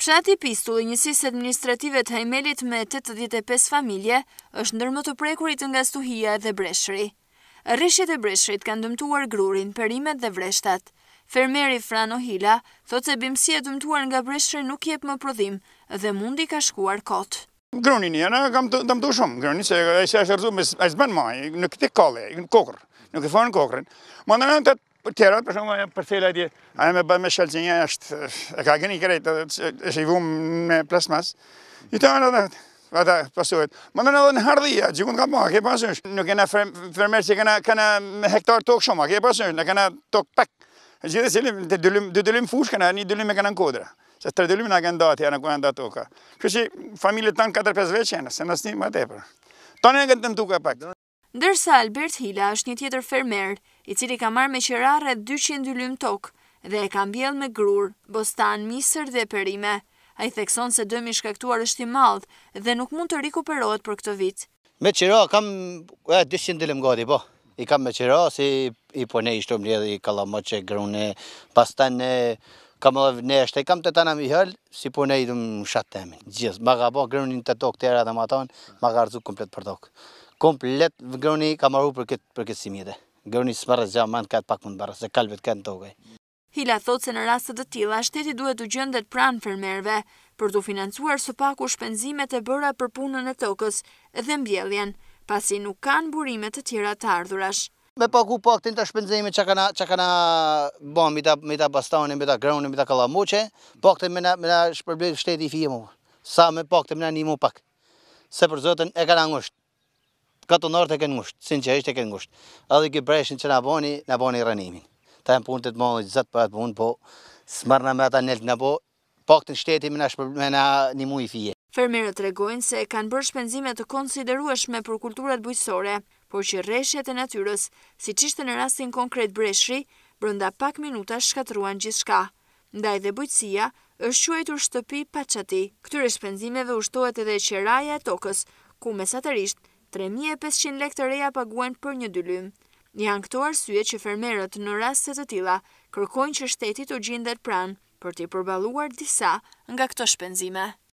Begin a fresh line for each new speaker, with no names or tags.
Fshati Pistull i njësisë administrative të Hajmelit me 85 familje është ndër më të prekurit nga stuhia dhe Bresheri. Rreshjet e Bresherit kanë dëmtuar grurin, perimet dhe vreshtat. Fermeri Hila thot se bimësia dëmtuar nga Bresheri nuk jep më prodhim dhe mundi ka shkuar kot.
Grunin jena kam dëmtu shumë, grunin se është rëzuar ai s'bën më, nuk të kolle, në kokër, nuk e fon kokrën. Mandana të tjerat, për shumë, për thela atje, aja me bë me shalqenja është, e ka gëni krejt, është i vumë me plasmas. I të anë ata pasohet. Mandana edhe në hardhia, gjikun ka ma, ke pasysh. Nuk kena fermer që kena me hektar tokë shumë, ke pasysh, në kena tokë pak. Gjithë cilim, dy dëllim fush kena, një dëllim e kena në kodra. Se 3 dëllim nga kënë dati, janë ku janë dato ka. Kështë që familje tanë 4-5 veç janë, se nësë një ma tepër. Tonë e në të mtuka pak.
Ndërsa Hila është një tjetër fermer, i cili ka marrë me qira rreth 200 dëllim tokë dhe e ka mbjell me grur, bostan, misër dhe perime. Ai thekson se dëmi shkaktuar është i madh dhe nuk mund të rikuperohet për këtë vit.
Me qira kam 200 dëllim gati, po. I kam me qira, si i po ne ishtu mledhe i kalamoqe, grune, pastan kam edhe neshte, kam të tana mi hëllë, si po ne i dhëmë shatemin. Gjithë, ma ka po grunin të tokë tjera dhe ma tonë, ma ka rëzu komplet për tokë. Komplet gruni ka marru për këtë simjete. Gruni së marrës gja manë këtë pak mund barë, se kalbet këtë në tokë.
Hila thot se në rastet të tilla, shteti duhet të gjendet pranë fermerëve për të financuar së paku shpenzimet e bëra për punën e tokës dhe mbjelljen, pasi nuk kanë burime të tjera të ardhurash.
Me paku paktin të shpenzime që kana bon, me ta bastanin, me ta gronin, me ta kalamuqe, paktin me na shpërblet shteti i fije mu. Sa me paktin me na një mu pak. Se për zotën e kana ngusht. Katonarët e kënë ngusht, sinqerisht e kënë ngusht. Edhe ki breshin që na boni rënimin. Ta e më punë të të malë zëtë për atë punë, po smarna me ata nelt nga po, paktin shteti me na një mu i fije.
Fermerët tregojnë se kanë bërë shpenzime të konsiderueshme për kulturat bujqësore, por që rreshjet e natyrës, siç ishte në rastin konkret Bresheri, brenda pak minuta shkatruan gjithçka. Ndaj dhe bujqësia është quajtur shtëpi pa çati. Këtyre shpenzimeve ushtohet edhe qiraja e tokës, ku mesatërisht 3500 lekë të reja paguhen për një dëllim. Janë këto arsye që fermerët në raste të tilla kërkojnë që shteti të gjendet pranë për t'i përballuar disa nga këto shpenzime.